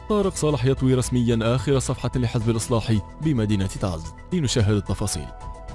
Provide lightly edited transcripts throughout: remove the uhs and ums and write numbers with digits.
طارق صالح يطوي رسميا آخر صفحة لحزب الإصلاح بمدينة تعز. لنشاهد التفاصيل.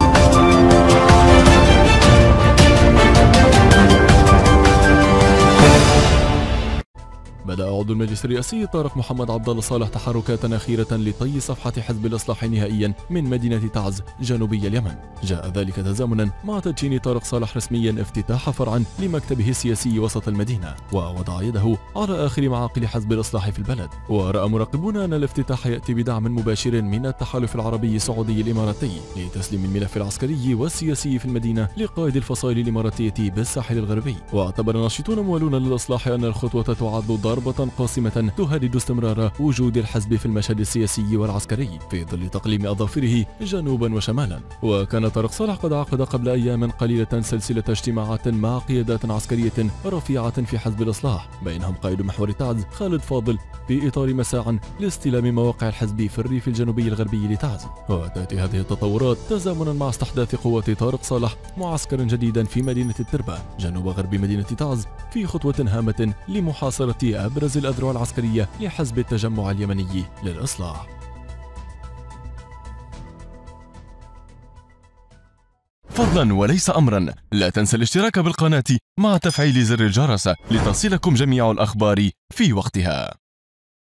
بدأ عضو المجلس الرئاسي طارق محمد عبد الله صالح تحركات أخيرة لطي صفحة حزب الإصلاح نهائيا من مدينة تعز جنوبي اليمن. جاء ذلك تزامنا مع تدشين طارق صالح رسميا افتتاح فرع لمكتبه السياسي وسط المدينة، ووضع يده على آخر معاقل حزب الإصلاح في البلد. ورأى مراقبون أن الافتتاح يأتي بدعم مباشر من التحالف العربي السعودي الإماراتي لتسليم الملف العسكري والسياسي في المدينة لقائد الفصائل الإماراتية بالساحل الغربي. واعتبر ناشطون مولون للإصلاح أن الخطوة تعد ضربة قاسمة تهدد استمرار وجود الحزب في المشهد السياسي والعسكري في ظل تقليم أظافره جنوبا وشمالا. وكان طارق صالح قد عقد قبل أيام قليلة سلسلة اجتماعات مع قيادات عسكرية رفيعة في حزب الإصلاح، بينهم قائد محور تعز خالد فاضل، في إطار مساع لاستلام مواقع الحزب في الريف الجنوبي الغربي لتعز. وتأتي هذه التطورات تزامنا مع استحداث قوات طارق صالح معسكرا جديدا في مدينة التربة جنوب غرب مدينة تعز، في خطوة هامة لمحاصرة أبرز الأذرع العسكرية لحزب التجمع اليمني للإصلاح. فضلا وليس أمرا، لا تنسى الاشتراك بالقناة مع تفعيل زر الجرس لتصلكم جميع الأخبار في وقتها.